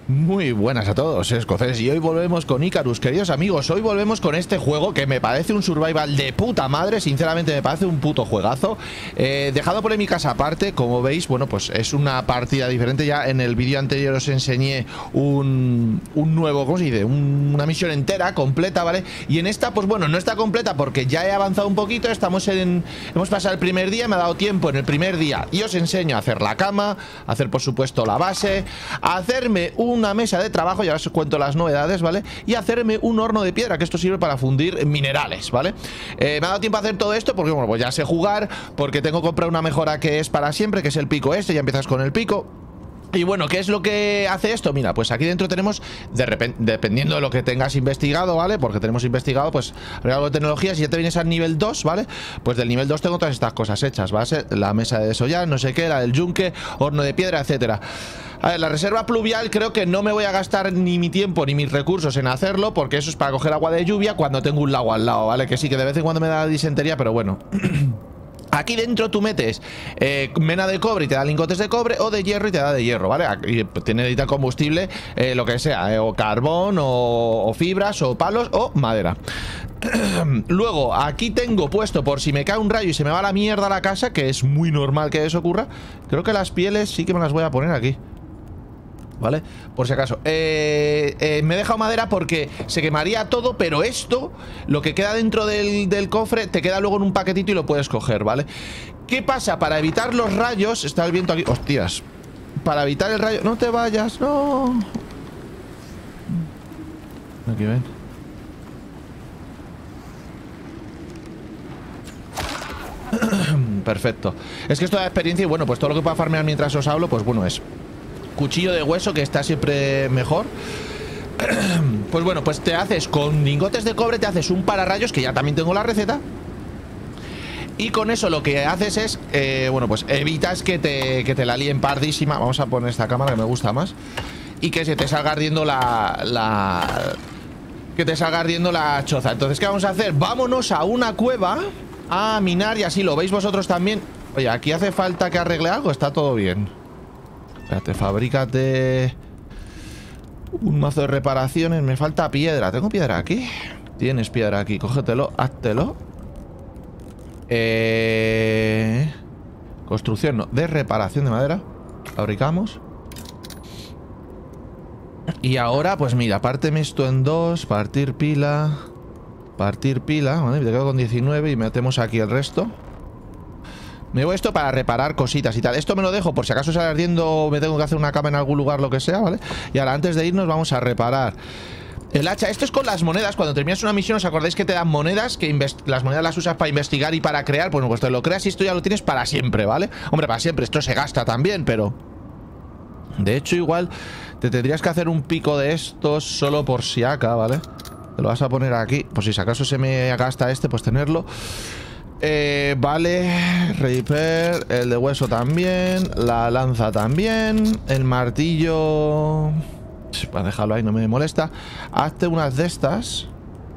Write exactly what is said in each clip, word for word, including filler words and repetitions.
Muy buenas a todos, escoceses, y hoy volvemos con Icarus, queridos amigos. Hoy volvemos con este juego que me parece un survival de puta madre. Sinceramente me parece un puto juegazo. eh, Dejado polémicas aparte, como veis, bueno, pues es una partida diferente. Ya en el vídeo anterior os enseñé un, un nuevo, ¿cómo se dice? Un, una misión entera, completa, ¿vale? Y en esta, pues bueno, no está completa porque ya he avanzado un poquito. Estamos en... Hemos pasado el primer día, me ha dado tiempo en el primer día y os enseño a hacer la cama, a hacer por supuesto la base, a hacerme un una mesa de trabajo, ya os cuento las novedades, ¿vale? Y hacerme un horno de piedra, que esto sirve para fundir minerales, ¿vale? Eh, me ha dado tiempo a hacer todo esto porque, bueno, pues ya sé jugar, porque tengo que comprar una mejora que es para siempre, que es el pico este, ya empiezas con el pico. Y bueno, ¿qué es lo que hace esto? Mira, pues aquí dentro tenemos, de repente, dependiendo de lo que tengas investigado, ¿vale? Porque tenemos investigado, pues, algo de tecnología. Si ya te vienes al nivel dos, ¿vale? Pues del nivel dos tengo todas estas cosas hechas, ¿vale? La mesa de desollar, no sé qué, la del yunque, horno de piedra, etcétera. A ver, la reserva pluvial creo que no me voy a gastar ni mi tiempo ni mis recursos en hacerlo, porque eso es para coger agua de lluvia cuando tengo un lago al lado, ¿vale? Que sí, que de vez en cuando me da disentería, pero bueno. Aquí dentro tú metes eh, mena de cobre y te da lingotes de cobre, o de hierro y te da de hierro, ¿vale? Aquí tiene necesita combustible, eh, lo que sea, eh, o carbón, o, o fibras, o palos, o madera. Luego, aquí tengo puesto, por si me cae un rayo y se me va la mierda a la casa, que es muy normal que eso ocurra, creo que las pieles sí que me las voy a poner aquí, ¿vale? Por si acaso. eh, eh, Me he dejado madera porque se quemaría todo, pero esto, lo que queda dentro del, del cofre, te queda luego en un paquetito y lo puedes coger, ¿vale? ¿Qué pasa? Para evitar los rayos, está el viento aquí, hostias. Para evitar el rayo... No te vayas, no. Aquí ven. Perfecto. Es que esto da experiencia y bueno, pues todo lo que pueda farmear mientras os hablo, pues bueno, es cuchillo de hueso, que está siempre mejor. Pues bueno, pues te haces con lingotes de cobre, te haces un pararrayos, que ya también tengo la receta. Y con eso lo que haces es, eh, bueno, pues evitas que te, que te la líen pardísima. Vamos a poner esta cámara que me gusta más. Y que se te salga ardiendo la... la que te salga ardiendo la choza. Entonces, ¿qué vamos a hacer? Vámonos a una cueva a minar, y así lo veis vosotros también. Oye, aquí hace falta que arregle algo, está todo bien. Espérate, fabrícate un mazo de reparaciones. Me falta piedra. ¿Tengo piedra aquí? Tienes piedra aquí. Cógetelo, háztelo. Eh... Construcción, no. De reparación de madera. Fabricamos. Y ahora, pues mira, párteme esto en dos. Partir pila. Partir pila. Vale, me quedo con diecinueve y metemos aquí el resto. Me llevo esto para reparar cositas y tal. Esto me lo dejo por si acaso sale ardiendo, me tengo que hacer una cama en algún lugar, lo que sea, ¿vale? Y ahora, antes de irnos, vamos a reparar el hacha. Esto es con las monedas. Cuando terminas una misión, ¿os acordáis que te dan monedas? Que las monedas las usas para investigar y para crear. Bueno, pues te lo creas y esto ya lo tienes para siempre, ¿vale? Hombre, para siempre. Esto se gasta también, pero... De hecho, igual te tendrías que hacer un pico de estos solo por si acá, ¿vale? Te lo vas a poner aquí. Por si acaso se me gasta este, pues tenerlo. Eh, vale, repair, el de hueso también, la lanza también, el martillo... Para dejarlo ahí, no me molesta. Hazte unas de estas.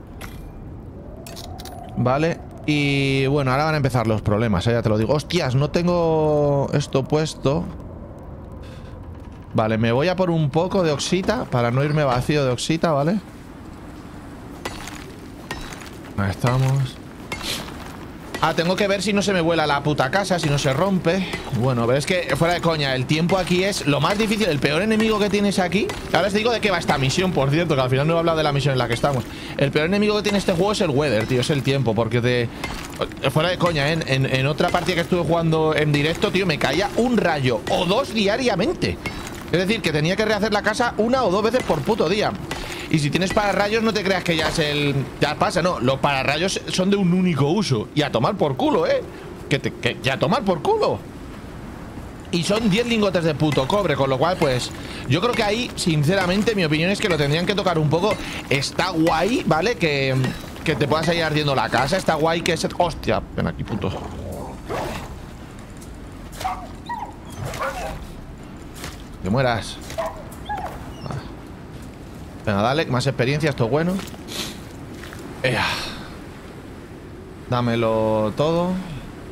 Vale, y bueno, ahora van a empezar los problemas, ¿eh? Ya te lo digo. Hostias, no tengo esto puesto. Vale, me voy a por un poco de oxita para no irme vacío de oxita, ¿vale? Ahí estamos. Ah, tengo que ver si no se me vuela la puta casa, si no se rompe. Bueno, pero es que, fuera de coña, el tiempo aquí es lo más difícil. El peor enemigo que tienes aquí... Ahora os digo de qué va esta misión, por cierto, que al final no he hablado de la misión en la que estamos. El peor enemigo que tiene este juego es el weather, tío, es el tiempo. Porque te... Fuera de coña, ¿eh? En, en otra partida que estuve jugando en directo, tío, me caía un rayo o dos diariamente. Es decir, que tenía que rehacer la casa una o dos veces por puto día. Y si tienes pararrayos, no te creas que ya es el... Ya pasa, no. Los pararrayos son de un único uso. Y a tomar por culo, ¿eh? Que, te, que ya a tomar por culo. Y son diez lingotes de puto cobre. Con lo cual, pues... Yo creo que ahí, sinceramente, mi opinión es que lo tendrían que tocar un poco. Está guay, ¿vale? Que, que te puedas ir ardiendo la casa. Está guay que se... Hostia, ven aquí, puto. Que mueras. Venga, dale, más experiencia, esto es bueno. Ea. Dámelo todo.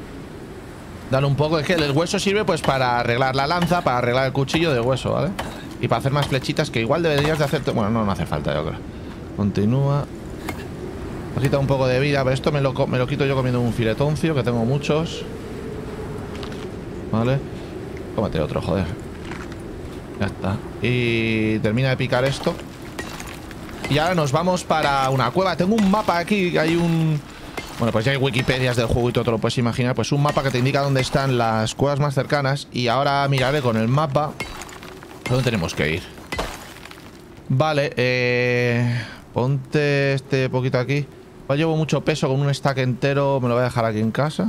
Dale un poco, es que el hueso sirve pues para arreglar la lanza, para arreglar el cuchillo de hueso, ¿vale? Y para hacer más flechitas, que igual deberías de hacerte... Bueno, no, no hace falta, yo creo. Continúa. Me quita un poco de vida, pero esto me lo, me lo quito yo comiendo un filetoncio, que tengo muchos. Vale. Cómete otro, joder. Ya está. Y termina de picar esto. Y ahora nos vamos para una cueva. Tengo un mapa aquí, hay un... Bueno, pues ya hay Wikipedias del juego y todo te lo puedes imaginar. Pues un mapa que te indica dónde están las cuevas más cercanas. Y ahora miraré con el mapa dónde tenemos que ir. Vale, eh... ponte este poquito aquí. Yo llevo mucho peso con un stack entero. Me lo voy a dejar aquí en casa.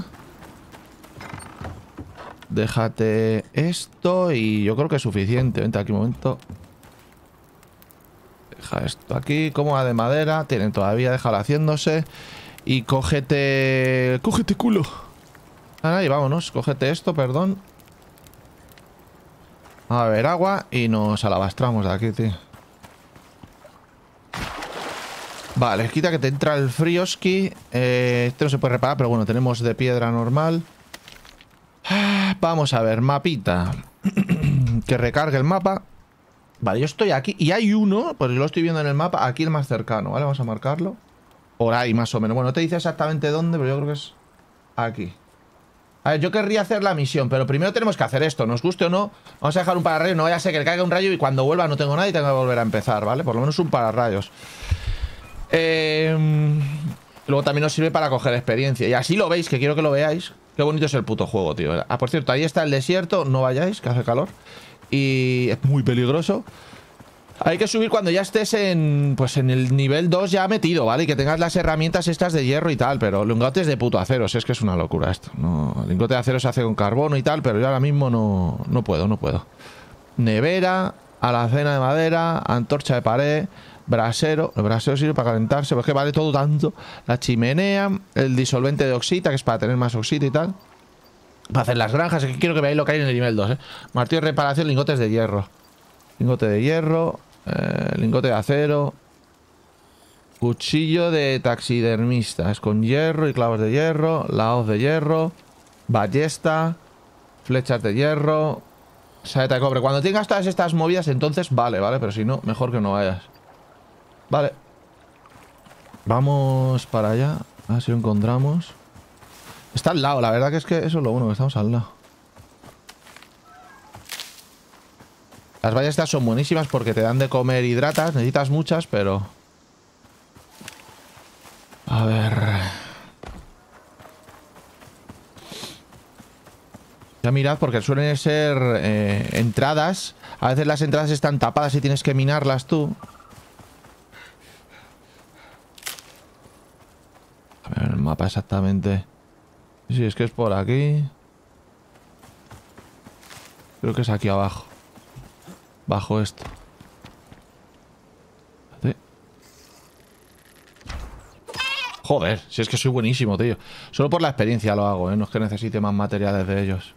Déjate esto y yo creo que es suficiente. Vente aquí un momento. Deja esto aquí. Cómoda de madera. Tienen todavía, déjalo haciéndose. Y cógete... Cógete culo. Ah, y vámonos. Cógete esto, perdón. A ver, agua. Y nos alabastramos de aquí, tío. Vale, quita que te entra el frioski. Eh, este no se puede reparar, pero bueno, tenemos de piedra normal. Vamos a ver, mapita. Que recargue el mapa. Vale, yo estoy aquí. Y hay uno, pues yo lo estoy viendo en el mapa. Aquí el más cercano, ¿vale? Vamos a marcarlo. Por ahí, más o menos. Bueno, no te dice exactamente dónde, pero yo creo que es aquí. A ver, yo querría hacer la misión, pero primero tenemos que hacer esto. Nos guste o no, vamos a dejar un pararrayos. No vaya a ser que le caiga un rayo y cuando vuelva no tengo nada y tengo que volver a empezar, ¿vale? Por lo menos un pararrayos. Eh, luego también nos sirve para coger experiencia. Y así lo veis, que quiero que lo veáis. Qué bonito es el puto juego, tío. Ah, por cierto, ahí está el desierto. No vayáis, que hace calor. Y es muy peligroso. Hay que subir cuando ya estés en... Pues en el nivel dos ya metido, ¿vale? Y que tengas las herramientas estas de hierro y tal. Pero lingotes de puto acero, si es que es una locura esto. No, el lingote de acero se hace con carbono y tal. Pero yo ahora mismo no, no puedo, no puedo. Nevera, alacena de madera, antorcha de pared, brasero. El brasero sirve para calentarse, porque vale todo tanto. La chimenea, el disolvente de oxita, que es para tener más oxita y tal. Para hacer las granjas, es que quiero que veáis lo que hay en el nivel dos, ¿eh? Martillo de reparación, lingotes de hierro. Lingote de hierro, eh, lingote de acero. Cuchillo de taxidermista, es con hierro y clavos de hierro. La hoz de hierro. Ballesta. Flechas de hierro. Saeta de cobre. Cuando tengas todas estas movidas, entonces vale, ¿vale? Pero si no, mejor que no vayas. Vale. Vamos para allá. A ver si lo encontramos. Está al lado, la verdad que es que eso es lo bueno, que estamos al lado. Las vallas estas son buenísimas porque te dan de comer hidratas. Necesitas muchas, pero... A ver... Ya mirad, porque suelen ser eh, entradas. A veces las entradas están tapadas y tienes que minarlas tú. A ver el mapa exactamente. Sí, es que es por aquí. Creo que es aquí abajo. Bajo esto. Espérate. Joder, si es que soy buenísimo, tío. Solo por la experiencia lo hago, ¿eh? No es que necesite más materiales de ellos.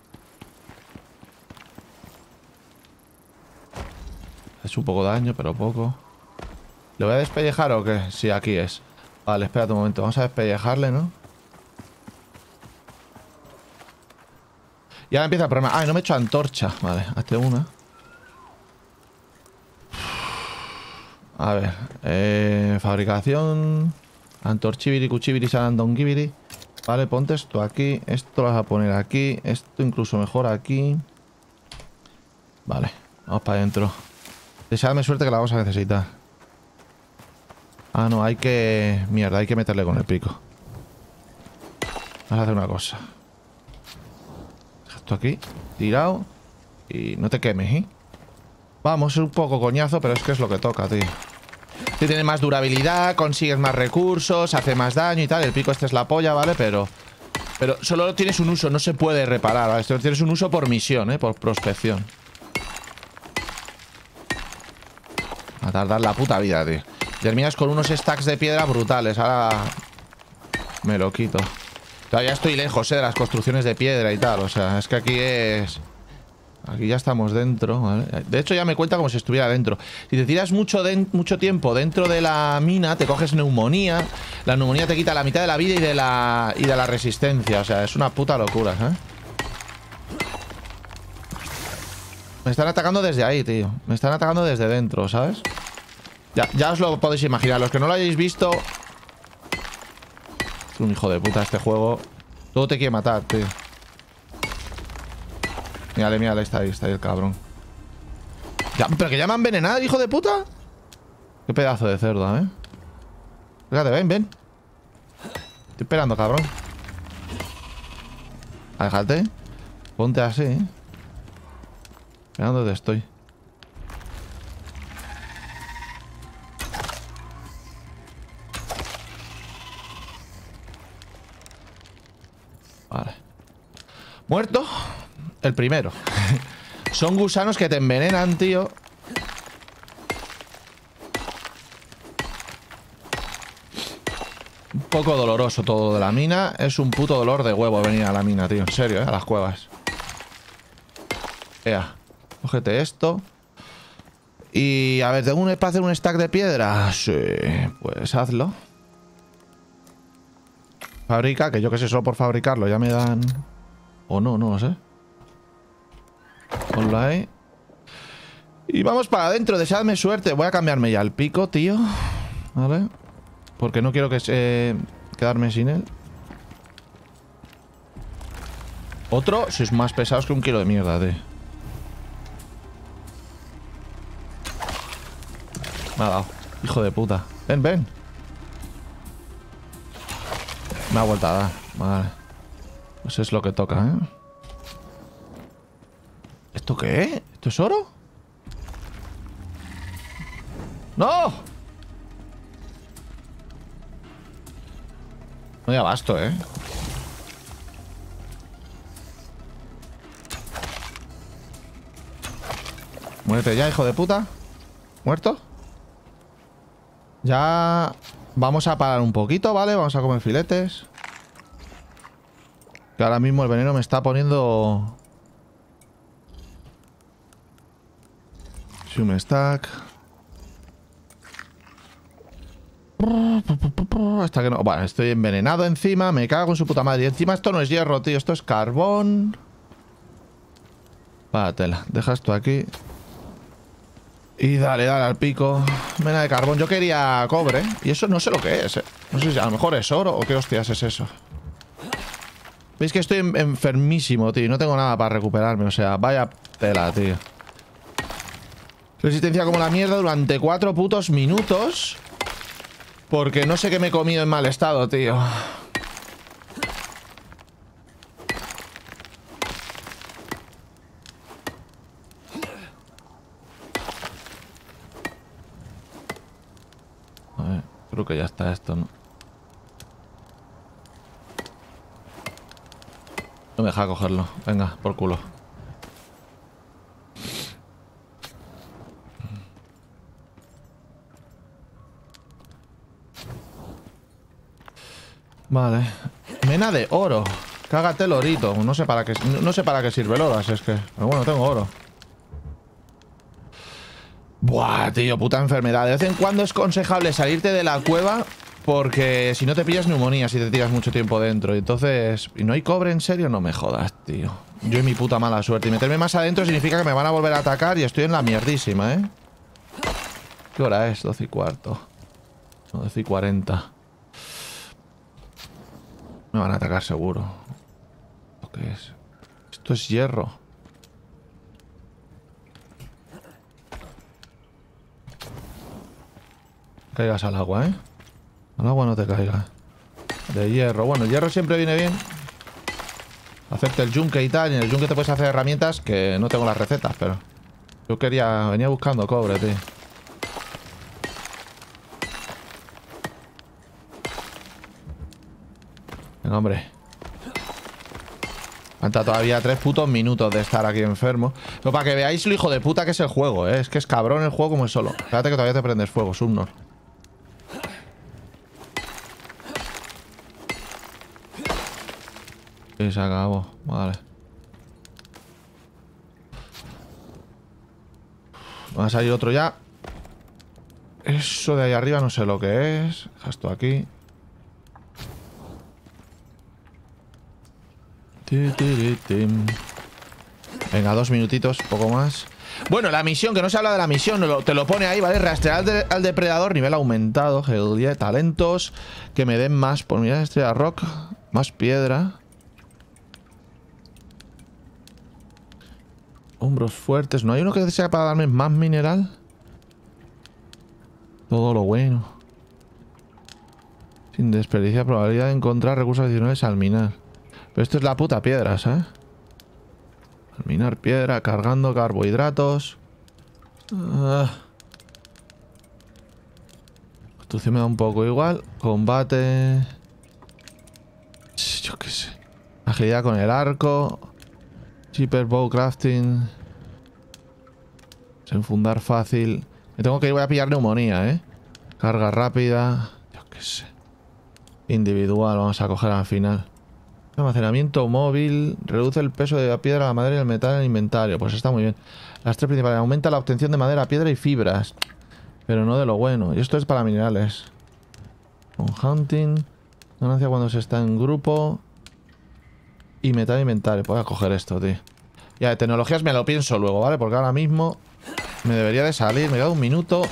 Es un poco de daño, pero poco. ¿Le voy a despellejar o qué? Sí, aquí es. Vale, espérate un momento. Vamos a despellejarle, ¿no? Y ahora empieza el problema. Ah, no me he hecho antorcha. Vale, hazte una. A ver. Eh, fabricación. Antorchibiri, cuchibiri, sarandongibiri. Vale, ponte esto aquí. Esto lo vas a poner aquí. Esto incluso mejor aquí. Vale, vamos para adentro. Deseadme suerte que la vamos a necesitar. Ah, no, hay que... Mierda, hay que meterle con el pico. Vamos a hacer una cosa. Deja esto aquí, tirado. Y no te quemes, ¿eh? Vamos, es un poco coñazo, pero es que es lo que toca, tío. Si tienes más durabilidad, consigues más recursos, hace más daño y tal. El pico este es la polla, ¿vale? Pero... Pero solo tienes un uso, no se puede reparar, ¿vale? Esto tienes un uso por misión, ¿eh? Por prospección. A tardar la puta vida, tío. Terminas con unos stacks de piedra brutales. Ahora me lo quito. Todavía estoy lejos, eh, de las construcciones de piedra y tal. O sea, es que aquí es... Aquí ya estamos dentro, ¿vale? De hecho ya me cuenta como si estuviera dentro. Si te tiras mucho, de, mucho tiempo dentro de la mina, te coges neumonía. La neumonía te quita la mitad de la vida y de la, y de la resistencia. O sea, es una puta locura, ¿eh? Me están atacando desde ahí, tío. Me están atacando desde dentro, ¿sabes? Ya, ya os lo podéis imaginar. Los que no lo hayáis visto... Es un hijo de puta este juego. Todo te quiere matar, tío. Mírale, mírale. Está ahí, está ahí el cabrón. Ya, ¿pero que ya me han envenenado, hijo de puta? Qué pedazo de cerdo, ¿eh? Fíjate, ven, ven. Estoy esperando, cabrón. Aléjate. Ponte así, ¿eh? Mira dónde estoy. Vale. Muerto. El primero. Son gusanos que te envenenan, tío. Un poco doloroso todo de la mina. Es un puto dolor de huevo venir a la mina, tío. En serio, ¿eh? A las cuevas. Ea. Cógete esto. Y a ver, ¿tengo un espacio, un stack de piedra? Sí, pues hazlo. Fabrica, que yo que sé, solo por fabricarlo ya me dan... O no, no lo sé. Ponlo ahí. Y vamos para adentro, deseadme suerte. Voy a cambiarme ya el pico, tío. Vale. Porque no quiero que se... quedarme sin él. Otro, si es más pesado que un kilo de mierda, tío. Me ha dado. Hijo de puta. Ven, ven. Me ha vuelto a dar. Vale. Pues es lo que toca, ¿eh? ¿Esto qué es? ¿Esto es oro? ¡No! No hay abasto, ¿eh? Muérete ya, hijo de puta. ¿Muerto? Ya... Vamos a parar un poquito, ¿vale? Vamos a comer filetes. Que ahora mismo el veneno me está poniendo... Shum stack. Hasta que no... Bueno, estoy envenenado encima. Me cago en su puta madre. Y encima esto no es hierro, tío. Esto es carbón. Va, tela. Deja esto aquí. Y dale, dale al pico. Mena de carbón. Yo quería cobre. Y eso no sé lo que es, eh. No sé si a lo mejor es oro o qué hostias es eso. Veis que estoy enfermísimo, tío. Y no tengo nada para recuperarme. O sea, vaya tela, tío. Resistencia como la mierda durante cuatro putos minutos. Porque no sé qué me he comido en mal estado, tío. A ver, creo que ya está esto, ¿no? No me deja cogerlo. Venga, por culo. Vale. Mena de oro. Cágate el orito. No sé para qué, no sé para qué sirve el oro, así es que... Pero bueno, tengo oro. Buah, tío, puta enfermedad. De vez en cuando es aconsejable salirte de la cueva porque si no te pillas neumonía si te tiras mucho tiempo dentro. Y entonces... ¿Y no hay cobre en serio? No me jodas, tío. Yo y mi puta mala suerte. Y meterme más adentro significa que me van a volver a atacar y estoy en la mierdísima, ¿eh? ¿Qué hora es? doce y cuarto. No, doce y cuarenta. Me van a atacar seguro. ¿Qué es? Esto es hierro. Caigas al agua, ¿eh? Al agua no te caigas. De hierro. Bueno, el hierro siempre viene bien. Hacerte el yunque y tal. Y en el yunque te puedes hacer herramientas que no tengo las recetas, pero... Yo quería... Venía buscando cobre, tío. Venga, hombre. Falta todavía tres putos minutos de estar aquí enfermo. Pero para que veáis lo hijo de puta que es el juego, ¿eh? Es que es cabrón el juego como es solo. Espérate que todavía te prendes fuego, Subnor. Y se acabó. Vale. Va a salir otro ya. Eso de ahí arriba no sé lo que es. Deja esto aquí. Venga, dos minutitos, poco más. Bueno, la misión, que no se habla de la misión, lo, te lo pone ahí, ¿vale? Rastrear al, de, al depredador, nivel aumentado, Hell yeah, talentos, que me den más, por mirar estrella rock, más piedra. Hombros fuertes, ¿no hay uno que sea para darme más mineral? Todo lo bueno. Sin desperdiciar probabilidad de encontrar recursos adicionales al minar. Pero esto es la puta piedra, ¿sabes? Al minar piedra, cargando carbohidratos. Ah. Construcción me da un poco igual. Combate. Yo qué sé. Agilidad con el arco. Cheaper bow crafting. Enfundar fácil. Me tengo que ir, voy a pillar neumonía, ¿eh? Carga rápida. Yo qué sé. Individual, vamos a coger al final. Almacenamiento móvil. Reduce el peso de la piedra, la madera y el metal en el inventario. Pues está muy bien. Las tres principales. Aumenta la obtención de madera, piedra y fibras. Pero no de lo bueno. Y esto es para minerales. Con hunting. Ganancia cuando se está en grupo. Y metal e inventario. Voy a coger esto, tío. Ya, de tecnologías me lo pienso luego, ¿vale? Porque ahora mismo me debería de salir. Me queda un minuto.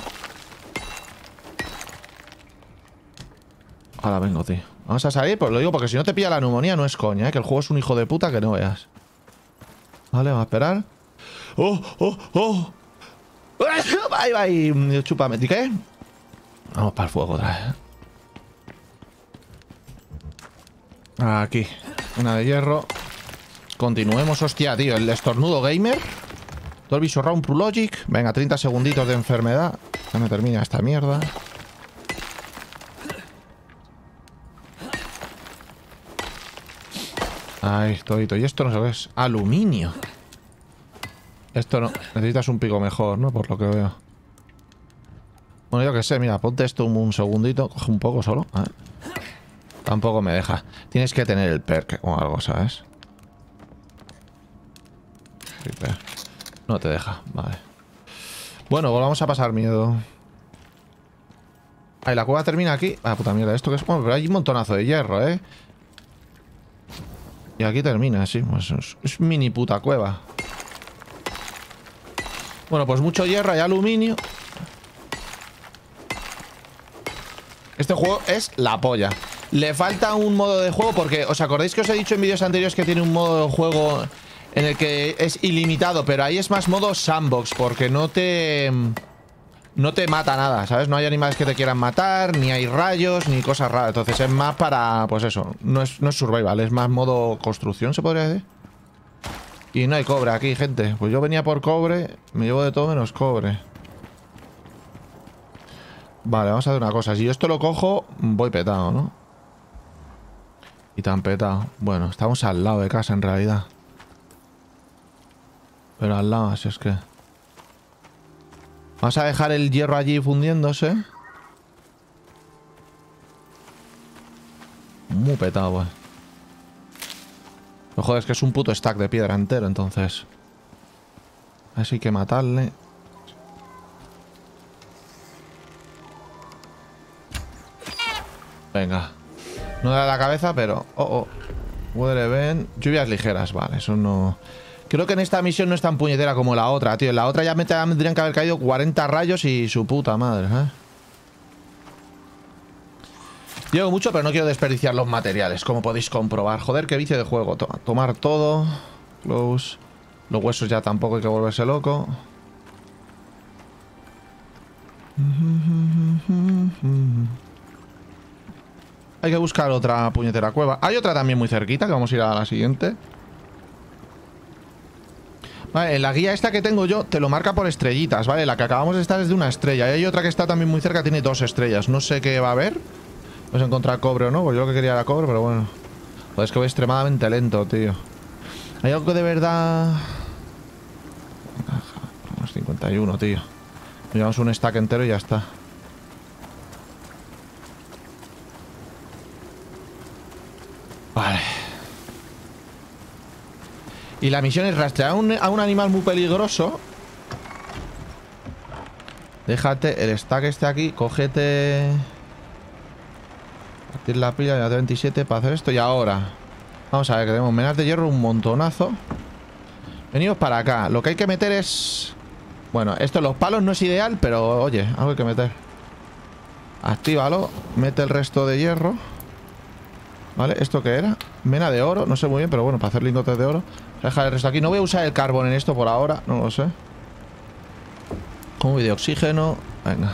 Ahora vengo, tío. Vamos a salir, pues lo digo porque si no te pilla la neumonía no es coña, ¿eh? Que el juego es un hijo de puta que no veas. Vale, vamos a esperar. ¡Oh, oh, oh! ¡Ahí va! Ahí, chúpame. ¿Qué? Vamos para el fuego otra vez. Aquí. Una de hierro. Continuemos, hostia, tío. El estornudo gamer. Dolby Surround Pro Logic. Venga, treinta segunditos de enfermedad. Ya me termina esta mierda. Ahí estoy. Y esto no sé qué es. Aluminio. Esto no. Necesitas un pico mejor, ¿no? Por lo que veo. Bueno, yo qué sé. Mira, ponte esto un, un segundito. Coge un poco solo. A ver. Tampoco me deja. Tienes que tener el perk o algo, ¿sabes? No te deja. Vale. Bueno, volvamos a pasar miedo. Ahí, la cueva termina aquí. Ah, puta mierda. Esto que es... Bueno, pero hay un montonazo de hierro, ¿eh? Y aquí termina, sí. Pues es, es mini puta cueva. Bueno, pues mucho hierro y aluminio. Este juego es la polla. Le falta un modo de juego porque... ¿Os acordáis que os he dicho en vídeos anteriores que tiene un modo de juego en el que es ilimitado? Pero ahí es más modo sandbox porque no te... No te mata nada, ¿sabes? No hay animales que te quieran matar, ni hay rayos, ni cosas raras. Entonces es más para... Pues eso, no es, no es survival, es más modo construcción, se podría decir. Y no hay cobre aquí, gente. Pues yo venía por cobre, me llevo de todo menos cobre. Vale, vamos a hacer una cosa. Si yo esto lo cojo, voy petado, ¿no? Y tan petado. Bueno, estamos al lado de casa en realidad. Pero al lado, así es que... Vamos a dejar el hierro allí fundiéndose. Muy petado, pues. Pero joder, es que es un puto stack de piedra entero, entonces. Así hay que matarle. Venga. No da la cabeza, pero... Oh, oh. Weather event. Lluvias ligeras, vale, eso no... Creo que en esta misión no es tan puñetera como la otra, tío. En la otra ya me tendrían que haber caído cuarenta rayos y su puta madre, ¿eh? Llevo mucho, pero no quiero desperdiciar los materiales, como podéis comprobar. Joder, qué vicio de juego. To- tomar todo. Close. Los huesos ya tampoco hay que volverse loco. Hay que buscar otra puñetera cueva. Hay otra también muy cerquita, que vamos a ir a la siguiente. Vale, en la guía esta que tengo yo te lo marca por estrellitas, ¿vale? La que acabamos de estar es de una estrella. Y hay otra que está también muy cerca, tiene dos estrellas. No sé qué va a haber. Vamos a encontrar cobre o no, pues yo lo que quería era cobre, pero bueno. Joder, es que voy extremadamente lento, tío. Hay algo que de verdad... Unos cincuenta y uno, tío. Llevamos un stack entero y ya está. Vale. Y la misión es rastrear a un, a un animal muy peligroso. Déjate el stack este aquí. Cógete... Partir la pila de la T veintisiete para hacer esto. Y ahora vamos a ver que tenemos menas de hierro un montonazo. Venimos para acá. Lo que hay que meter es... Bueno, esto, los palos no es ideal, pero oye, algo hay que meter. Actívalo. Mete el resto de hierro. ¿Vale? ¿Esto qué era? Mena de oro. No sé muy bien, pero bueno, para hacer lingotes de oro. Voy a dejar el resto aquí. No voy a usar el carbón en esto por ahora. No lo sé. Como de oxígeno. Venga.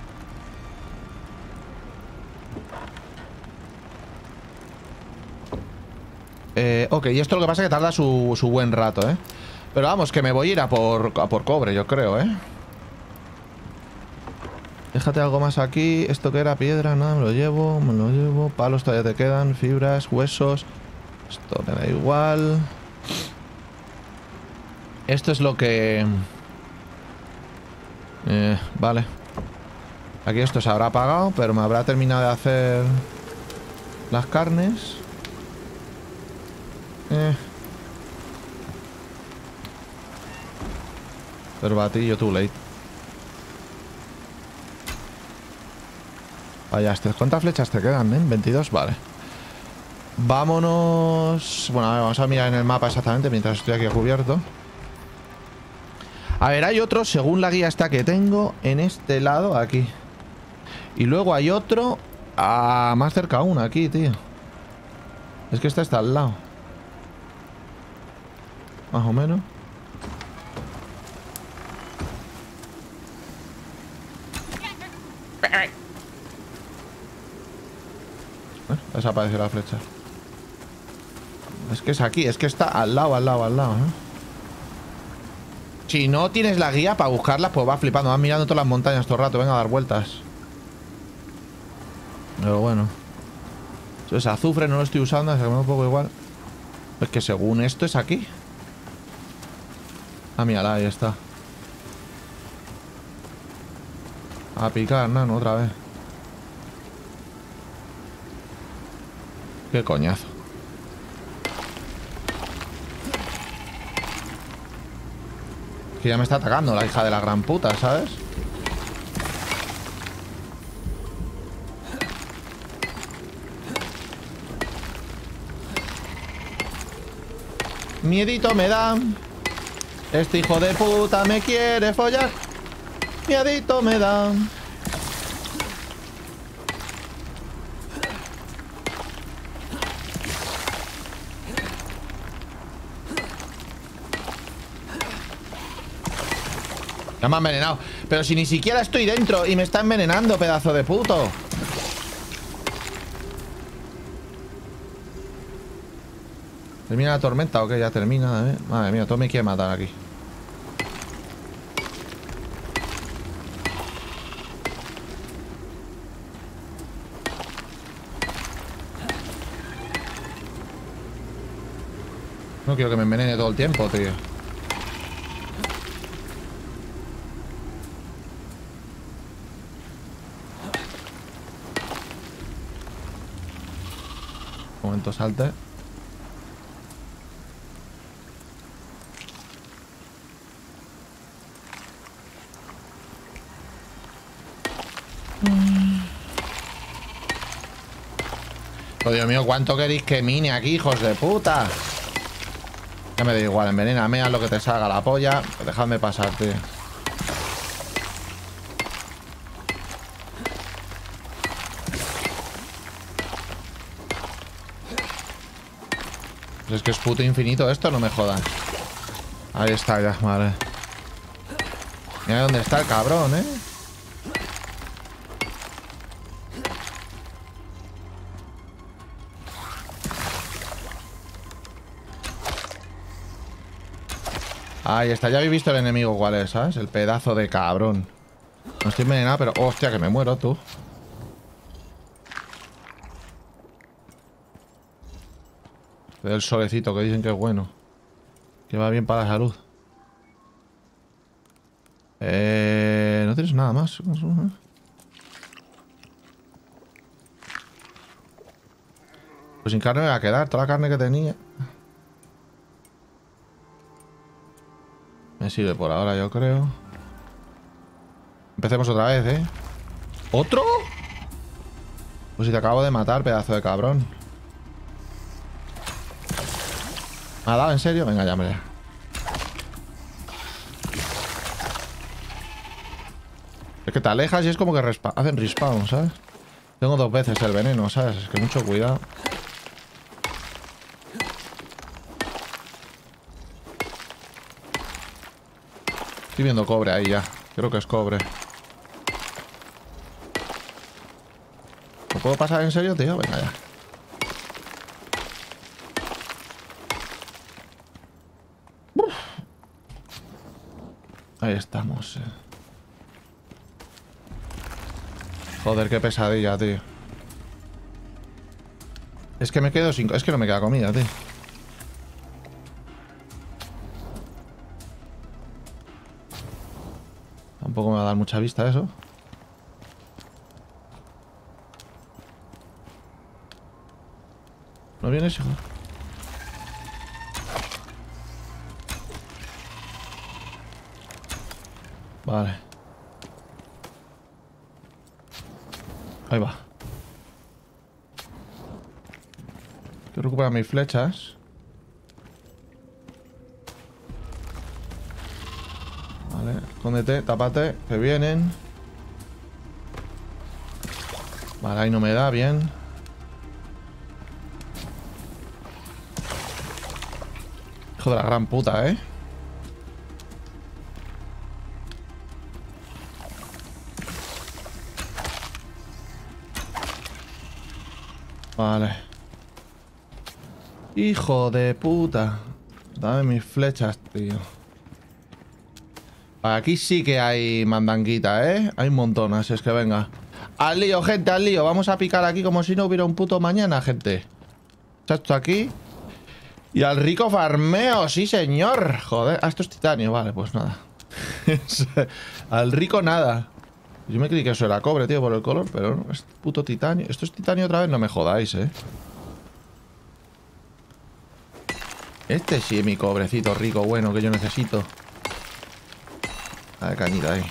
Eh, ok, y esto lo que pasa es que tarda su, su buen rato, ¿eh? Pero vamos, que me voy a ir a por, a por cobre, yo creo, ¿eh? Déjate algo más aquí. Esto que era piedra, nada, me lo llevo, me lo llevo. Palos todavía te quedan, fibras, huesos. Esto me da igual. Esto es lo que... Eh, vale. Aquí esto se habrá apagado, pero me habrá terminado de hacer las carnes. Eh. Pero batillo too late. Vaya, ¿cuántas flechas te quedan, eh? veintidós, vale. Vámonos... Bueno, a ver, vamos a mirar en el mapa exactamente mientras estoy aquí a cubierto. A ver, hay otro, según la guía esta que tengo, en este lado, aquí. Y luego hay otro... Ah, más cerca aún, aquí, tío. Es que este está al lado. Más o menos. Bueno, desaparece la flecha. Es que es aquí, es que está al lado, al lado, al lado, ¿eh? Si no tienes la guía para buscarlas, pues vas flipando. Vas mirando todas las montañas todo el rato. Venga a dar vueltas. Pero bueno. Eso es azufre, no lo estoy usando, así que me da un poco igual. Es que según esto es aquí. Ah, mírala, ahí está. A picar, nano, otra vez. Qué coñazo. Que ya me está atacando la hija de la gran puta, ¿sabes? Miedito me da. Este hijo de puta me quiere follar. Miedito me da. Ya me ha envenenado. Pero si ni siquiera estoy dentro y me está envenenando, pedazo de puto. ¿Termina la tormenta o qué? Ya termina, ¿eh? Madre mía, todo me quiere matar aquí. No quiero que me envenene todo el tiempo, tío. Un momento, salte. Oh, Dios mío, ¿cuánto queréis que mine aquí, hijos de puta? Ya me da igual, envenéname, haz lo que te salga la polla. Dejadme pasar, tío. Pues es que es puto infinito esto, no me jodan. Ahí está ya, vale. Mira dónde está el cabrón, ¿eh? Ahí está, ya habéis visto el enemigo cuál es, ¿sabes? El pedazo de cabrón. No estoy envenenado, pero... ¡Hostia, que me muero, tú! El solecito, que dicen que es bueno. Que va bien para la salud. Eh... ¿No tienes nada más? Pues sin carne me va a quedar. Toda la carne que tenía. Me sirve por ahora, yo creo. Empecemos otra vez, ¿eh? ¿Otro? Pues si te acabo de matar, pedazo de cabrón. ¿Me ha dado en serio? Venga, ya, hombre. que te alejas y es como que respa hacen respawn, ¿sabes? Tengo dos veces el veneno, ¿sabes? Es que mucho cuidado. Estoy viendo cobre ahí ya. Creo que es cobre. ¿Lo puedo pasar en serio, tío? Venga ya. Uf. Ahí estamos, eh. Joder, qué pesadilla, tío. Es que me quedo sin... Es que no me queda comida, tío. Tampoco me va a dar mucha vista eso. ¿No vienes, hijo? Vale. Ahí va. Quiero recuperar mis flechas. Vale, escóndete, tápate, que vienen. Vale, ahí no me da, bien. Hijo de la gran puta, ¿eh? Vale. Hijo de puta. Dame mis flechas, tío. Aquí sí que hay mandanguita, ¿eh? Hay un montón, así es que venga. Al lío, gente, al lío. Vamos a picar aquí como si no hubiera un puto mañana, gente. Esto aquí. Y al rico farmeo, sí, señor. Joder, ah, esto es titanio, vale, pues nada. Al rico nada. Yo me creí que eso era cobre, tío, por el color, pero no, es puto titanio. ¿Esto es titanio otra vez? No me jodáis, eh. Este sí es mi cobrecito rico, bueno, que yo necesito. A ver, cañita ahí.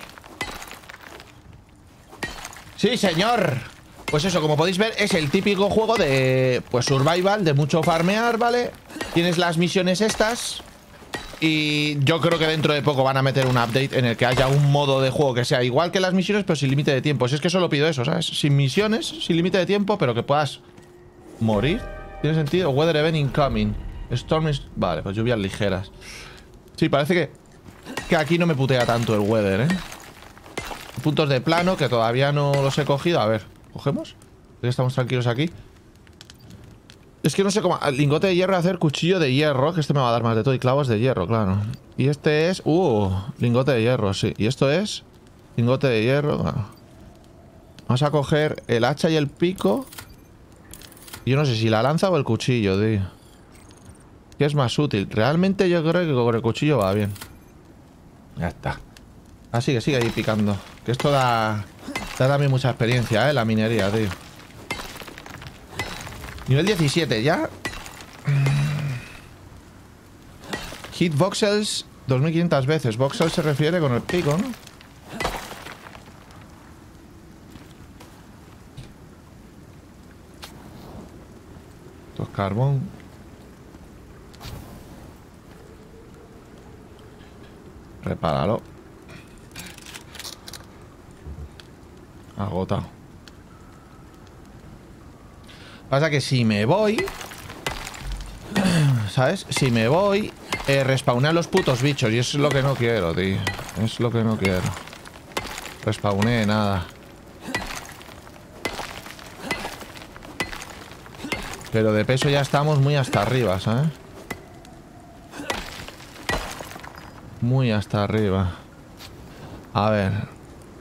¡Sí, señor! Pues eso, como podéis ver, es el típico juego de... Pues survival, de mucho farmear, ¿vale? Tienes las misiones estas... Y yo creo que dentro de poco van a meter un update en el que haya un modo de juego que sea igual que las misiones, pero sin límite de tiempo. Si es que solo pido eso, ¿sabes? Sin misiones, sin límite de tiempo, pero que puedas morir. ¿Tiene sentido? Weather event incoming. Storm is... Vale, pues lluvias ligeras. Sí, parece que, que aquí no me putea tanto el weather, ¿eh? Puntos de plano que todavía no los he cogido. A ver, ¿cogemos? Ya estamos tranquilos aquí. Es que no sé cómo... Lingote de hierro, hacer cuchillo de hierro. Que este me va a dar más de todo. Y clavos de hierro, claro. Y este es... Uh, lingote de hierro, sí. Y esto es... Lingote de hierro. Bueno. Vamos a coger el hacha y el pico. Yo no sé si la lanza o el cuchillo, tío. ¿Qué es más útil? Realmente yo creo que con el cuchillo va bien. Ya está. Así que sigue ahí picando. Que esto da... Da también mucha experiencia, ¿eh? La minería, tío. Nivel diecisiete, ya. Hit voxels dos mil quinientas veces. Voxels se refiere con el pico, ¿no? Esto es carbón. Repáralo. Agotado. Pasa que si me voy, ¿sabes? Si me voy, eh, respawnear los putos bichos. Y eso es lo que no quiero, tío. Es lo que no quiero. Respawné, nada. Pero de peso ya estamos muy hasta arriba, ¿sabes? Muy hasta arriba. A ver.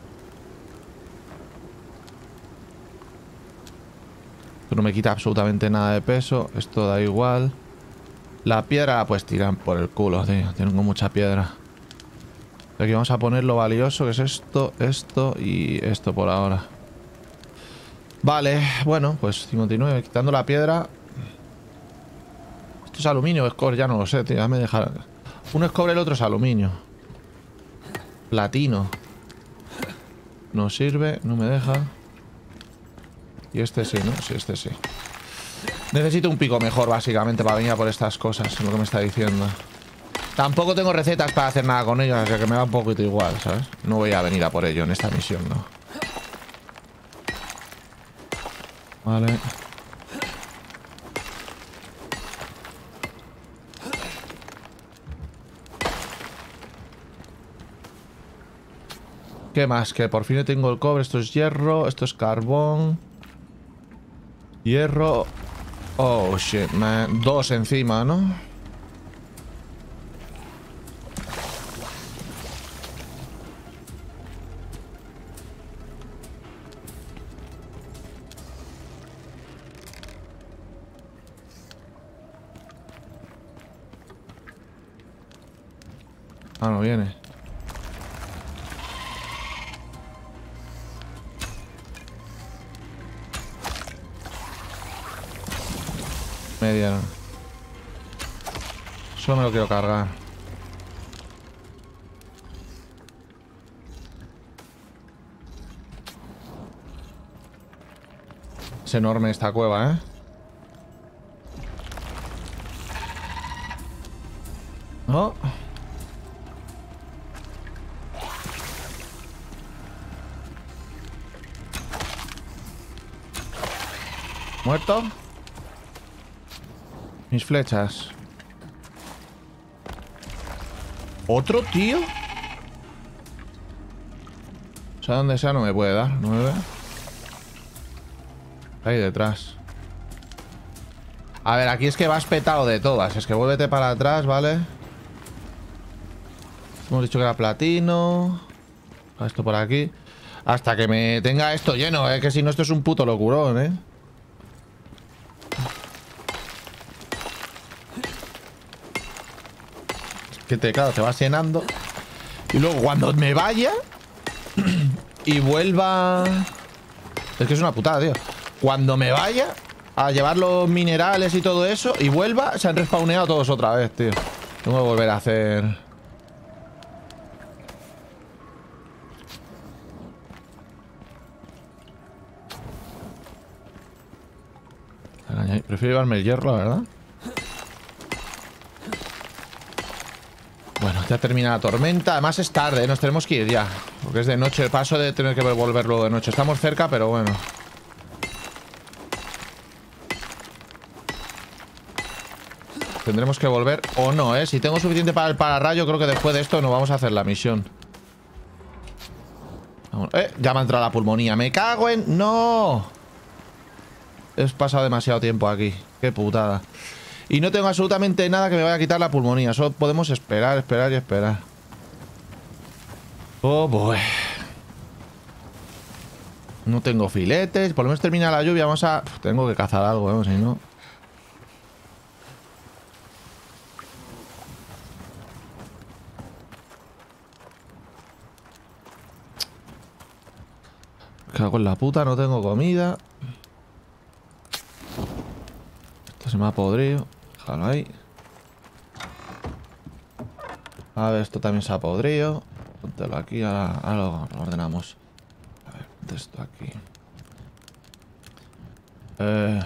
No me quita absolutamente nada de peso. Esto da igual. La piedra pues tiran por el culo, tío. Tengo mucha piedra. Aquí vamos a poner lo valioso, que es esto, esto y esto por ahora. Vale, bueno, pues cincuenta y nueve. Quitando la piedra. ¿Esto es aluminio o es cobre? Ya no lo sé, tío. Ya me deja... Uno es cobre, el otro es aluminio. Platino. No sirve, no me deja. Y este sí, ¿no? Sí, este sí. Necesito un pico mejor, básicamente, para venir a por estas cosas, es lo que me está diciendo. Tampoco tengo recetas para hacer nada con ellos, así que me da un poquito igual, ¿sabes? No voy a venir a por ello en esta misión, ¿no? Vale. ¿Qué más? Que por fin tengo el cobre. Esto es hierro. Esto es carbón. Hierro. Oh, shit, man. Dos encima, ¿no? Ah, no viene. Me dieron. Solo me lo quiero cargar. Es enorme esta cueva, ¿eh? ¿No? ¿Muerto? Mis flechas. ¿Otro tío? O sea, donde sea no me puede dar. Nueve. Ahí detrás. A ver, aquí es que vas petado de todas. Es que vuélvete para atrás, ¿vale? Hemos dicho que era platino. Esto por aquí. Hasta que me tenga esto lleno, ¿eh? Que si no, esto es un puto locurón, ¿eh? Que te, claro, te vas llenando. Y luego cuando me vaya y vuelva... Es que es una putada, tío. Cuando me vaya a llevar los minerales y todo eso y vuelva, se han respawneado todos otra vez, tío. Tengo que volver a hacer... Prefiero llevarme el hierro, la verdad. Bueno, ya termina la tormenta. Además es tarde, ¿eh? Nos tenemos que ir ya. Porque es de noche. Paso de tener que volver luego de noche. Estamos cerca, pero bueno. Tendremos que volver o no, ¿eh? Si tengo suficiente para el pararrayo, creo que después de esto nos vamos a hacer la misión. Vamos. Eh, ya me ha entrado la pulmonía. ¡Me cago en...! ¡No! He pasado demasiado tiempo aquí. ¡Qué putada! Y no tengo absolutamente nada que me vaya a quitar la pulmonía. Solo podemos esperar, esperar y esperar. Oh, boy. No tengo filetes. Por lo menos termina la lluvia. Vamos a... Uf, tengo que cazar algo, ¿eh? Si no... Me cago en la puta. No tengo comida. Esto se me ha podrido. Déjalo ahí. A ver, esto también se ha podrido. Póntelo aquí, ahora, ahora lo, lo ordenamos. A ver, ponte esto aquí. Eh,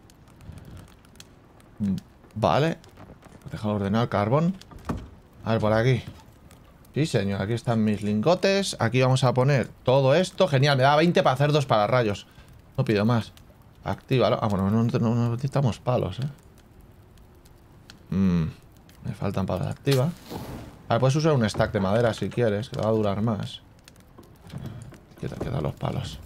vale. Déjalo ordenar el carbón. A ver, por aquí. Sí, señor, aquí están mis lingotes. Aquí vamos a poner todo esto. Genial, me da veinte para hacer dos pararrayos. No pido más. Actívalo. Ah, bueno, no, no, no necesitamos palos, eh. Mm, me faltan palos. Activa. A ver, puedes usar un stack de madera si quieres, que va a durar más. Aquí te quedan los palos.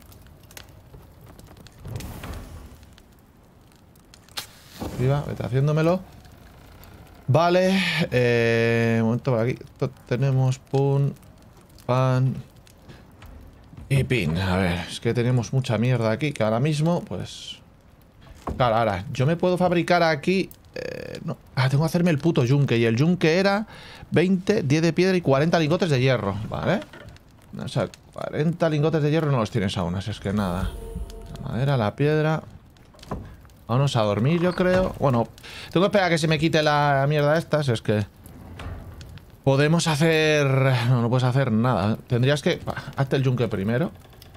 Activa, vete haciéndomelo. Vale, eh, un momento por aquí. Esto tenemos pun, pan y pin. A ver, es que tenemos mucha mierda aquí, que ahora mismo, pues... Claro, ahora, yo me puedo fabricar aquí... Eh, no. Ah, tengo que hacerme el puto yunque. Y el yunque era veinte, diez de piedra y cuarenta lingotes de hierro. Vale. O sea, cuarenta lingotes de hierro no los tienes aún, así es que nada. La madera, la piedra. Vámonos a dormir, yo creo. Bueno, tengo que esperar a que se me quite la mierda esta. Si es que... Podemos hacer... No, no puedes hacer nada. Tendrías que... Hazte el yunque primero.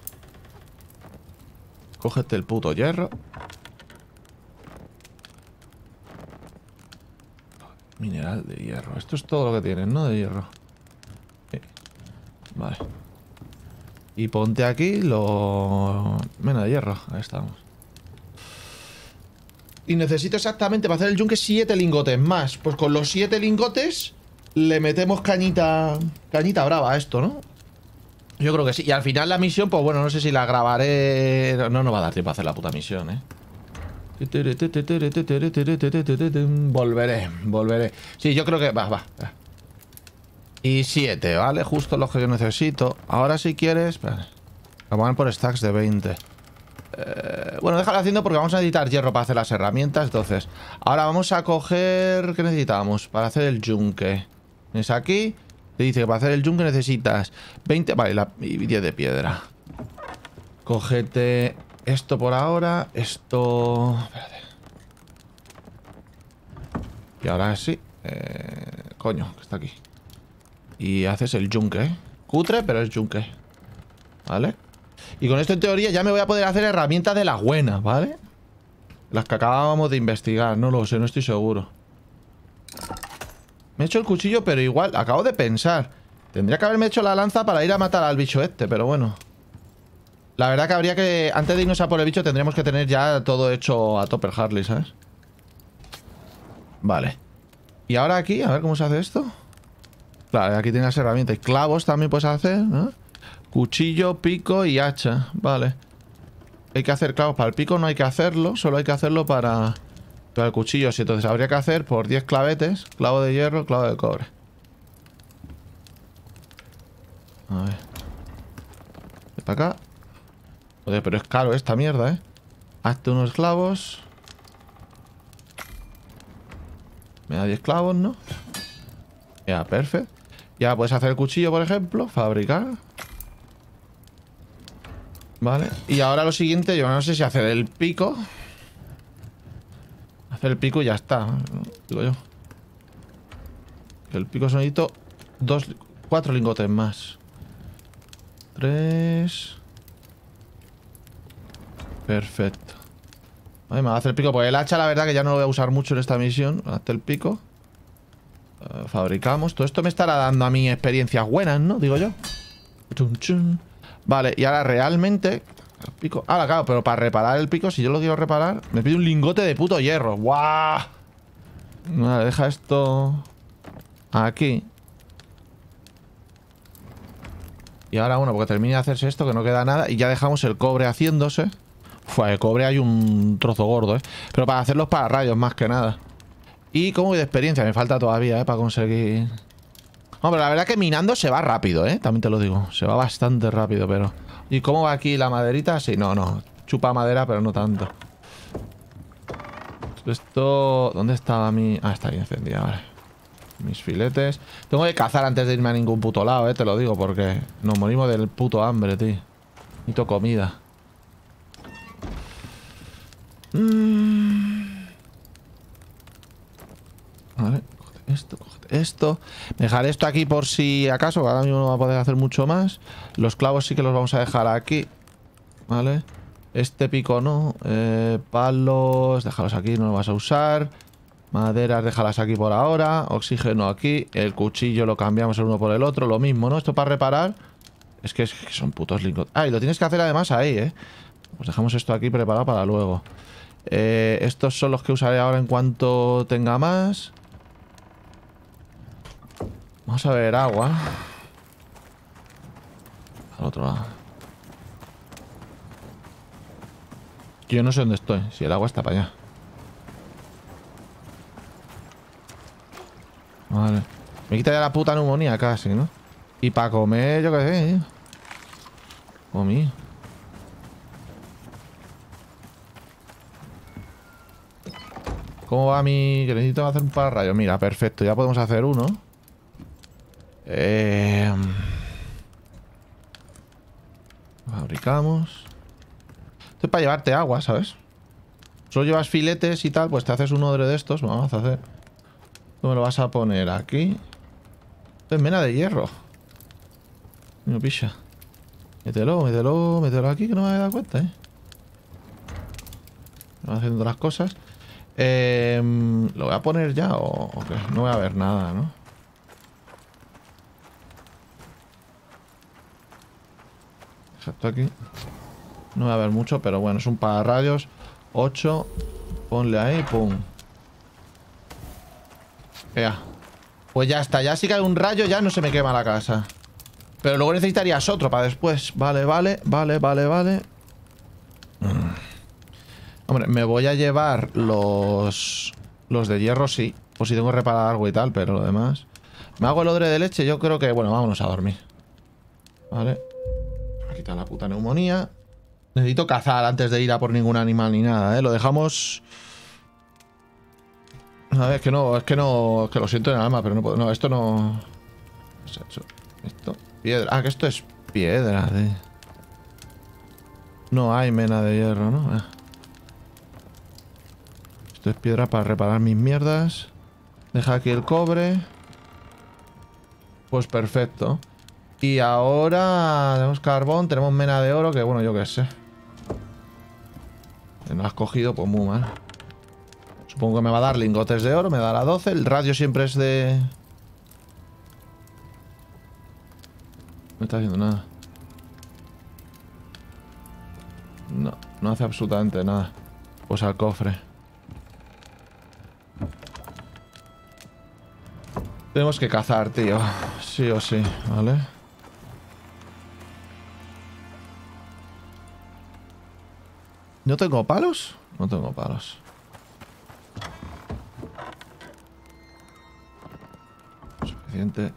Cógete el puto hierro. Mineral de hierro. Esto es todo lo que tienen, ¿no? De hierro. Sí. Vale. Y ponte aquí lo... Mena de hierro. Ahí estamos. Y necesito exactamente para hacer el yunque siete lingotes más. Pues con los siete lingotes le metemos cañita... Cañita brava a esto, ¿no? Yo creo que sí. Y al final la misión, pues bueno, no sé si la grabaré... No, no va a dar tiempo a hacer la puta misión, ¿eh? Volveré, volveré. Sí, yo creo que... Va, va. Y siete, ¿vale? Justo lo que yo necesito. Ahora si quieres... Espera. Vamos a poner por stacks de veinte. Eh, bueno, déjalo haciendo porque vamos a necesitar hierro para hacer las herramientas. Entonces, ahora vamos a coger... ¿Qué necesitamos? Para hacer el yunque. Es aquí. Te dice que para hacer el yunque necesitas veinte... Vale, la... y diez de piedra. Cógete esto por ahora. Esto... Espérate. Y ahora sí. Eh... Coño, que está aquí. Y haces el yunque, ¿eh? Cutre, pero es yunque. ¿Vale? Y con esto en teoría ya me voy a poder hacer herramientas de las buenas, ¿vale? Las que acabábamos de investigar. No lo sé, no estoy seguro. Me he hecho el cuchillo, pero igual, acabo de pensar. Tendría que haberme hecho la lanza para ir a matar al bicho este, pero bueno. La verdad que habría que... Antes de irnos a por el bicho tendríamos que tener ya todo hecho a Topper Harley, ¿sabes? Vale. Y ahora aquí, a ver cómo se hace esto. Claro, aquí tienes las herramientas. Clavos también puedes hacer, ¿no? Cuchillo, pico y hacha. Vale. Hay que hacer clavos. Para el pico no hay que hacerlo. Solo hay que hacerlo para... Para el cuchillo. Sí, entonces habría que hacer por diez clavetes. Clavo de hierro, clavo de cobre. A ver. Está acá. Joder, pero es caro esta mierda, ¿eh? Hazte unos clavos. Me da diez clavos, ¿no? Ya, perfecto. Ya puedes hacer el cuchillo, por ejemplo. Fabricar. Vale. Y ahora lo siguiente, yo no sé si hacer el pico. Hacer el pico y ya está, ¿no? Digo yo. El pico sonito. Dos, cuatro lingotes más. Tres. Perfecto. Vale, me va a hacer el pico. Pues el hacha, la verdad, que ya no lo voy a usar mucho en esta misión. Hazte el pico. Uh, fabricamos. Todo esto me estará dando a mí experiencias buenas, ¿no? Digo yo. Chun, chun. Vale, y ahora realmente... El pico... Ahora, claro, pero para reparar el pico, si yo lo quiero reparar, me pide un lingote de puto hierro. ¡Guau! Vale, deja esto... Aquí. Y ahora, bueno, porque termine de hacerse esto, que no queda nada. Y ya dejamos el cobre haciéndose. Fue, el cobre hay un trozo gordo, ¿eh? Pero para hacerlos para rayos, más que nada. Y como de experiencia, me falta todavía, ¿eh? Para conseguir... Hombre, la verdad que minando se va rápido, ¿eh? También te lo digo. Se va bastante rápido, pero... ¿Y cómo va aquí la maderita? Sí, no, no. Chupa madera, pero no tanto. Esto... ¿Dónde estaba mi...? Ah, está ahí encendida, vale. Mis filetes. Tengo que cazar antes de irme a ningún puto lado, ¿eh? Te lo digo, porque nos morimos del puto hambre, tío. Necesito comida. Mm. Vale. Esto, cógete esto. Dejaré esto aquí por si acaso. Ahora mismo no va a poder hacer mucho más. Los clavos sí que los vamos a dejar aquí. Vale. Este pico no. Eh, palos. Déjalos aquí, no los vas a usar. Maderas, déjalas aquí por ahora. Oxígeno aquí. El cuchillo lo cambiamos el uno por el otro. Lo mismo, ¿no? Esto para reparar. Es que, es que son putos lingotes. Ah, y lo tienes que hacer además ahí, ¿eh? Pues dejamos esto aquí preparado para luego. Eh, estos son los que usaré ahora en cuanto tenga más. Vamos a ver agua. Al otro lado. Yo no sé dónde estoy. Si el agua está para allá. Vale. Me quita ya la puta neumonía casi, ¿no? Y para comer, yo qué sé, ¿eh? Comí. ¿Cómo va mi...? Que necesito hacer un pararrayos. Mira, perfecto. Ya podemos hacer uno. Eh... Fabricamos. Esto es para llevarte agua, ¿sabes? Solo llevas filetes y tal, pues te haces uno de estos. Vamos a hacer... ¿Tú me lo vas a poner aquí? Esto es mena de hierro. No picha. Mételo, mételo, mételo aquí, que no me he dado cuenta, ¿eh? Vamos haciendo las cosas. Eh, ¿Lo voy a poner ya o, o qué? No voy a ver nada, ¿no? Exacto aquí. No voy a ver mucho, pero bueno, es un pararrayos. ocho. Ponle ahí, pum. Vea. Pues ya está, ya si cae un rayo ya no se me quema la casa. Pero luego necesitarías otro para después. Vale, vale, vale, vale, vale. Mm. Hombre, me voy a llevar los... Los de hierro, sí. Por si tengo que reparar algo y tal, pero lo demás... Me hago el odre de leche, yo creo que... Bueno, vámonos a dormir. Vale. Voy a quitar la puta neumonía. Necesito cazar antes de ir a por ningún animal ni nada, ¿eh? Lo dejamos... A ver, es que no... Es que no... Es que lo siento en el alma, pero no puedo... No, esto no... Esto... Piedra... Ah, que esto es piedra, de... No hay mena de hierro, ¿no? Eh. Esto es piedra para reparar mis mierdas. Deja aquí el cobre. Pues perfecto. Y ahora tenemos carbón, tenemos mena de oro, que bueno, yo qué sé. Si no has cogido, pues muy mal. Supongo que me va a dar lingotes de oro, me dará doce. El radio siempre es de... No está haciendo nada. No, no hace absolutamente nada. Pues al cofre. Tenemos que cazar, tío. Sí o sí, ¿vale? ¿No tengo palos? No tengo palos. Suficiente.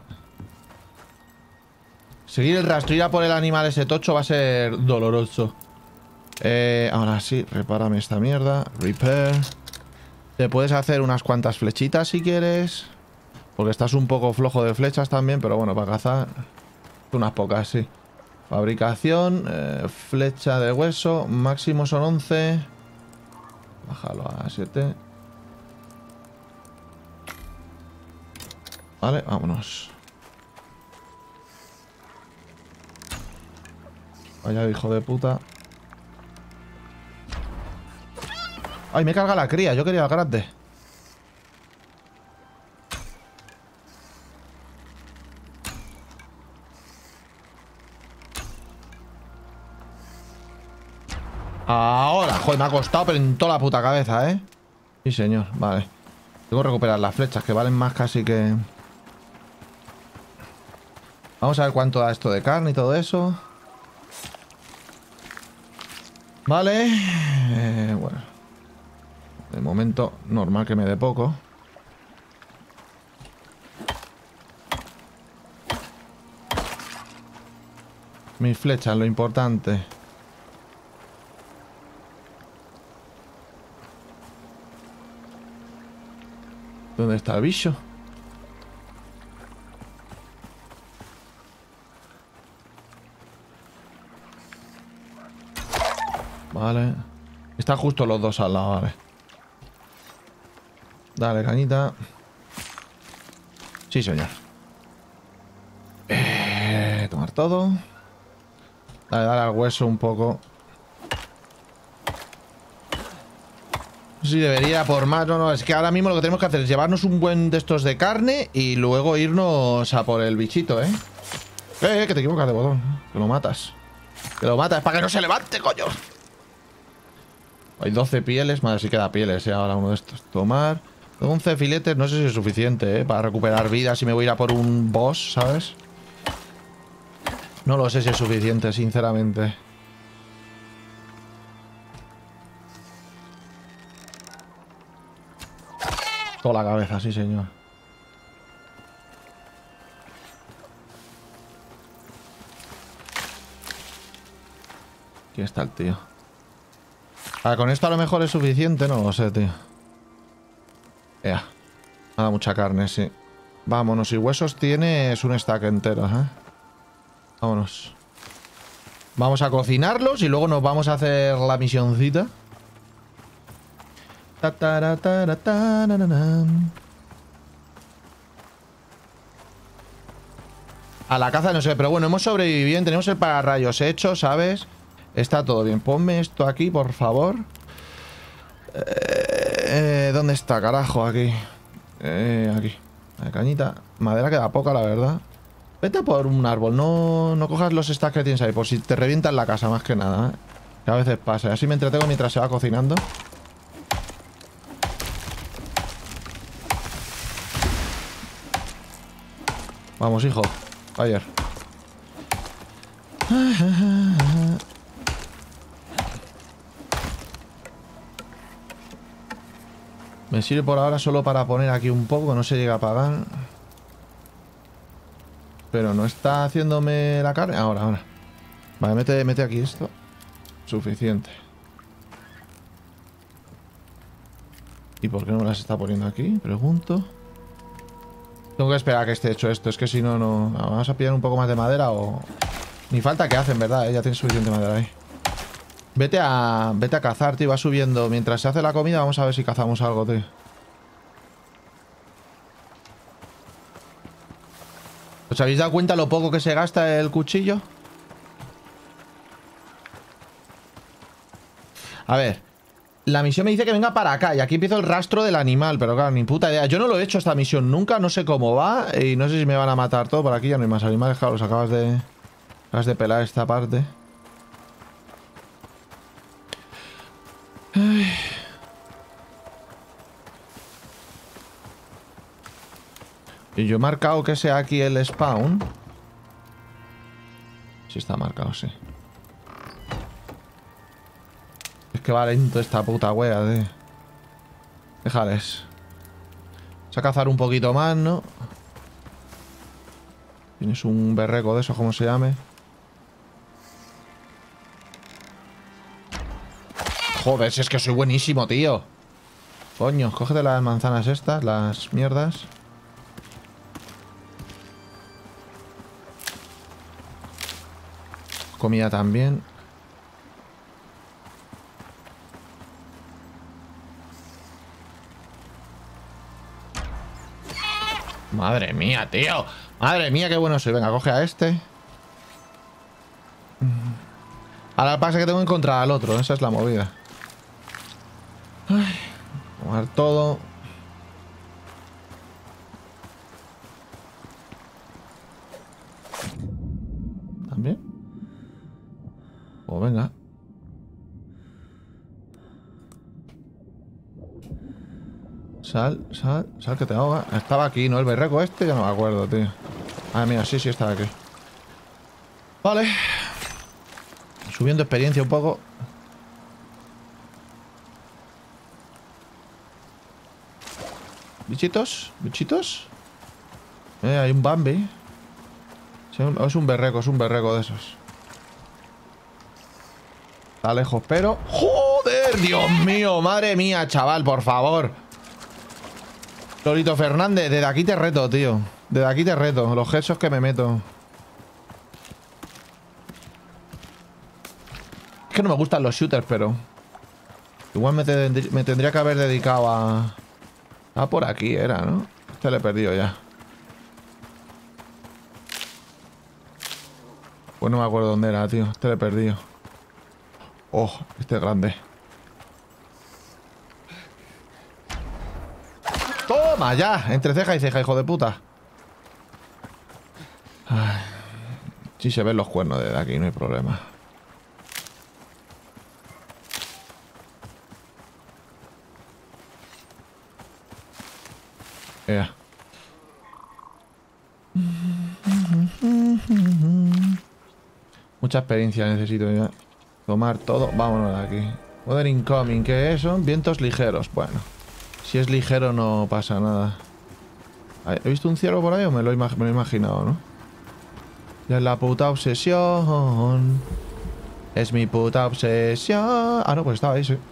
Seguir el rastro, ir a por el animal ese tocho va a ser doloroso. Eh, ahora sí, repárame esta mierda. Repair. Te puedes hacer unas cuantas flechitas si quieres. Porque estás un poco flojo de flechas también, pero bueno, para cazar unas pocas, sí. Fabricación, eh, flecha de hueso, máximo son once. Bájalo a siete. Vale, vámonos. Vaya hijo de puta. Ay, me carga la cría, yo quería el grande. Ahora, joder, me ha costado, pero en toda la puta cabeza, ¿eh? Sí, señor, vale. Tengo que recuperar las flechas, que valen más casi que... Vamos a ver cuánto da esto de carne y todo eso. Vale. Eh, bueno. De momento, normal que me dé poco. Mis flechas, lo importante. ¿Dónde está el bicho? Vale. Están justo los dos al lado, vale. Dale, cañita. Sí, señor. Eh, tomar todo. Dale, dale al hueso un poco. Sí, debería por más. No, no, es que ahora mismo lo que tenemos que hacer es llevarnos un buen de estos de carne y luego irnos a por el bichito, ¿eh? Eh, que te equivocas de botón. Que lo matas. Que lo matas para que no se levante, coño. Hay doce pieles. Madre, si queda pieles, ¿eh? Ahora uno de estos. Tomar. once filetes. No sé si es suficiente, ¿eh? Para recuperar vida si me voy a ir a por un boss, ¿sabes? No lo sé si es suficiente, sinceramente. Toda la cabeza, sí, señor. Aquí está el tío. Ah, con esto a lo mejor es suficiente, no lo sé, tío. Ya. Me da mucha carne, sí. Vámonos, y huesos tienes un stack entero, ¿eh? Vámonos. Vamos a cocinarlos y luego nos vamos a hacer la misioncita. A la caza no sé, pero bueno, hemos sobrevivido bien. Tenemos el pararrayos hecho, ¿sabes? Está todo bien. Ponme esto aquí, por favor. Eh, ¿Dónde ¿dónde está, carajo? Aquí. Eh, aquí. La cañita. Madera queda poca, la verdad. Vete a por un árbol. No, no cojas los stacks que tienes ahí. Por si te revientan la casa, más que nada, ¿eh? Que a veces pasa. Así me entretengo mientras se va cocinando. Vamos, hijo. Ayer. Me sirve por ahora solo para poner aquí un poco, no se llega a apagar. Pero no está haciéndome la carne. Ahora, ahora. Vale, mete, mete aquí esto. Suficiente. ¿Y por qué no me las está poniendo aquí? Pregunto. Tengo que esperar a que esté hecho esto. Es que si no, no... Vamos a pillar un poco más de madera o... Ni falta que hacen, ¿verdad? Ya tienes suficiente madera ahí. Vete a... Vete a cazar, tío. Va subiendo. Mientras se hace la comida, vamos a ver si cazamos algo, tío. ¿Os habéis dado cuenta lo poco que se gasta el cuchillo? A ver. La misión me dice que venga para acá. Y aquí empiezo el rastro del animal. Pero claro, ni puta idea. Yo no lo he hecho esta misión nunca. No sé cómo va. Y no sé si me van a matar todo. Por aquí ya no hay más animales. Claro, los acabas de... Acabas de pelar esta parte. Ay. Y yo he marcado que sea aquí el spawn. Sí está marcado, sí. Es que va lento esta puta wea, tío. Déjales. Vamos a cazar un poquito más, ¿no? Tienes un berreco de esos, como se llame. Joder, si es que soy buenísimo, tío. Coño, cógete las manzanas estas, las mierdas. Comida también. Madre mía, tío. Madre mía, qué bueno soy. Venga, coge a este. Ahora pasa que tengo que encontrar al otro. Esa es la movida. Ay, tomar todo. ¿También? Pues venga. Sal, sal, sal que te ahoga. Estaba aquí, ¿no? El berreco este, ya no me acuerdo, tío. Ah, mira, sí, sí, estaba aquí. Vale. Subiendo experiencia un poco. ¿Bichitos? ¿Bichitos? Eh, hay un Bambi. Es un berreco, es un berreco de esos. Está lejos, pero... ¡Joder! ¡Dios mío! ¡Madre mía, chaval! Por favor. Lolito Fernández, desde aquí te reto, tío. Desde aquí te reto. Los headshot que me meto. Es que no me gustan los shooters, pero... Igual me, te me tendría que haber dedicado a... Ah, por aquí era, ¿no? Este le he perdido ya. Pues no me acuerdo dónde era, tío. Este le he perdido. Oh, este es grande. ¡Toma ya! Entre ceja y ceja, hijo de puta. Ay. Sí se ven los cuernos desde aquí, no hay problema. Yeah. Mucha experiencia necesito ya. Tomar todo. Vámonos de aquí. Weather incoming. ¿Qué es eso? Vientos ligeros. Bueno. Si es ligero no pasa nada. ¿He visto un ciervo por ahí o me lo he, me lo he imaginado, no? Ya es la puta obsesión. Es mi puta obsesión. Ah, no, pues estaba ahí, sí.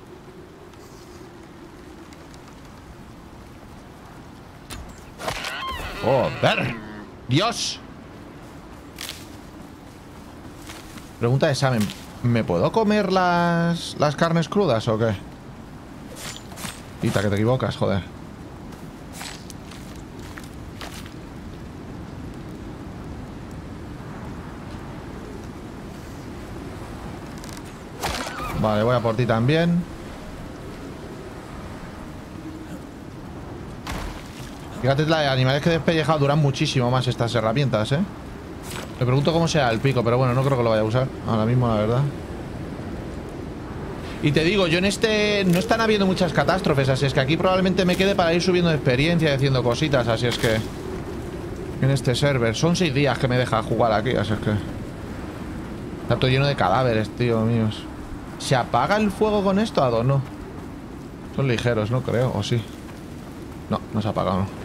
¡Joder! ¡Dios! Pregunta de examen. ¿Me puedo comer las, las carnes crudas o qué? Quita, que te equivocas, joder. Vale, voy a por ti también. Fíjate, la de animales que he despellejado duran muchísimo más estas herramientas, ¿eh? Me pregunto cómo sea el pico, pero bueno, no creo que lo vaya a usar ahora mismo, la verdad. Y te digo, yo en este no están habiendo muchas catástrofes, así es que aquí probablemente me quede para ir subiendo de experiencia y haciendo cositas, así es que... En este server. Son seis días que me deja jugar aquí, así es que... Está todo lleno de cadáveres, tío, míos. ¿Se apaga el fuego con esto, Ado? No. Son ligeros, no creo, o sí. No, no se ha apagado, no.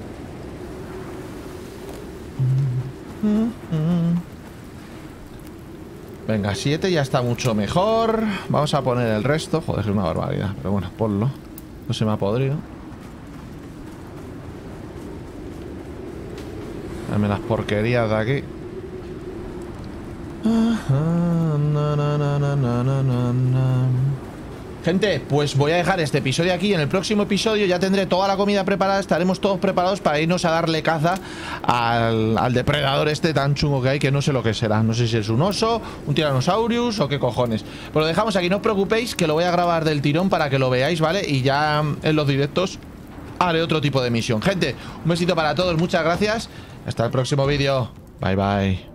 Venga, siete ya está mucho mejor. Vamos a poner el resto. Joder, es una barbaridad. Pero bueno, ponlo. No se me ha podrido. Dame las porquerías de aquí. Gente, pues voy a dejar este episodio aquí. En el próximo episodio ya tendré toda la comida preparada. Estaremos todos preparados para irnos a darle caza al, al depredador este tan chungo que hay, que no sé lo que será. No sé si es un oso, un Tyrannosaurus o qué cojones. Pues lo dejamos aquí, no os preocupéis, que lo voy a grabar del tirón para que lo veáis, ¿vale? Y ya en los directos haré otro tipo de misión. Gente, un besito para todos, muchas gracias. Hasta el próximo vídeo. Bye, bye.